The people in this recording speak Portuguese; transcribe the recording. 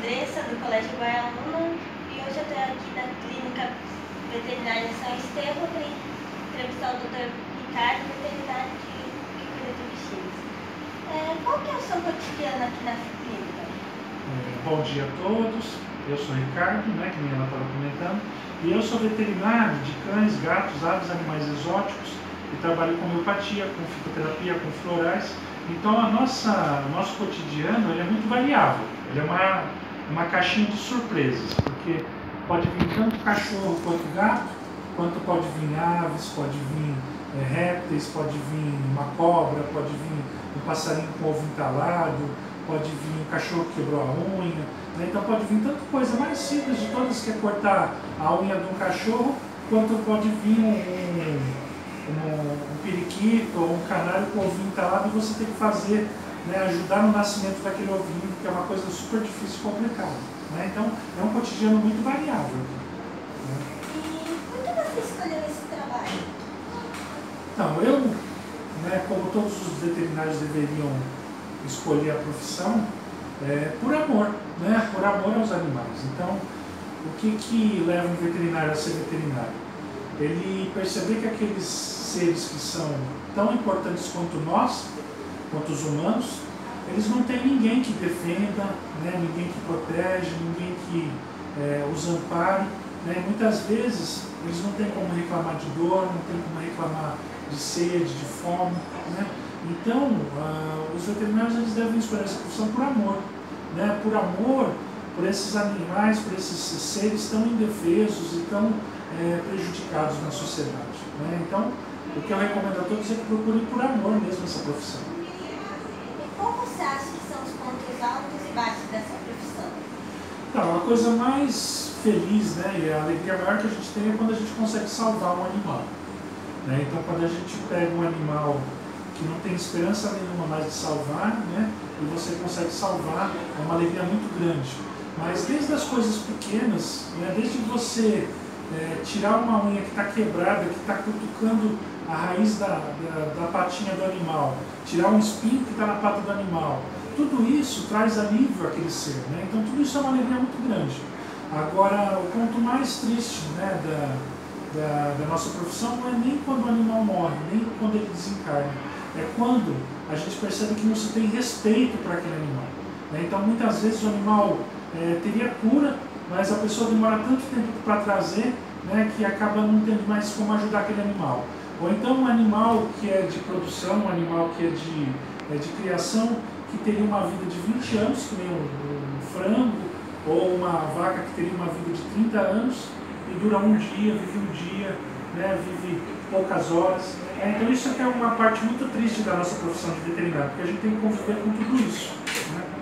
Andressa, do Colégio Guaiúna, e hoje eu estou aqui na Clínica Veterinária São Estevão para entrevistar o Dr. Ricardo, veterinário que cuida de bichinhos. Qual que é o seu cotidiano aqui na clínica? Bom dia a todos, eu sou Ricardo, né, que nem ela estava comentando, e eu sou veterinário de cães, gatos, aves, animais exóticos, e trabalho com homeopatia, com fitoterapia, com florais. Então o nosso cotidiano ele é muito variável, ele é uma caixinha de surpresas, porque pode vir tanto cachorro quanto gato, quanto pode vir aves, pode vir répteis, pode vir uma cobra, pode vir um passarinho com ovo entalado, pode vir um cachorro que quebrou a unha, né? Então pode vir tanta coisa mais simples de todas, que é cortar a unha de um cachorro, quanto pode vir um periquito ou um canário com ovinho entalado e você tem que fazer, né, ajudar no nascimento daquele ovinho, que é uma coisa super difícil e complicada, né? Então é um cotidiano muito variável. Né? E por que você escolheu esse trabalho? Então, eu, né, como todos os veterinários deveriam escolher a profissão, por amor, né, por amor aos animais. Então, o que leva um veterinário a ser veterinário? Ele perceber que aqueles seres que são tão importantes quanto nós, quanto os humanos, eles não têm ninguém que defenda, né, ninguém que protege, ninguém que os ampare. Né? Muitas vezes eles não têm como reclamar de dor, não têm como reclamar de sede, de fome. Né? Então, os veterinários eles devem escolher essa profissão por amor. Né? Por amor por esses animais, por esses seres tão indefesos e tão prejudicados na sociedade. Né? Então, o que eu recomendo a todos é que procurem por amor mesmo essa profissão. E qual você acha que são os pontos altos e baixos dessa profissão? Então, a coisa mais feliz, né, e a alegria maior que a gente tem é quando a gente consegue salvar um animal. Né? Então, quando a gente pega um animal que não tem esperança nenhuma mais de salvar, né, e você consegue salvar, é uma alegria muito grande. Mas desde as coisas pequenas, né, desde você tirar uma unha que está quebrada, que está cutucando a raiz da patinha do animal, tirar um espinho que está na pata do animal, tudo isso traz alívio àquele ser. Né? Então tudo isso é uma alegria muito grande. Agora, o ponto mais triste, né, da nossa profissão não é nem quando o animal morre, nem quando ele desencarna. É quando a gente percebe que não se tem respeito para aquele animal. Né? Então muitas vezes o animal teria cura, mas a pessoa demora tanto tempo para trazer, né, que acaba não tendo mais como ajudar aquele animal. Ou então um animal que é de produção, um animal que é de criação, que teria uma vida de 20 anos, que nem um frango, ou uma vaca que teria uma vida de 30 anos, e dura um dia, né, vive poucas horas. Então isso aqui é uma parte muito triste da nossa profissão de veterinário, porque a gente tem que conviver com tudo isso. Né?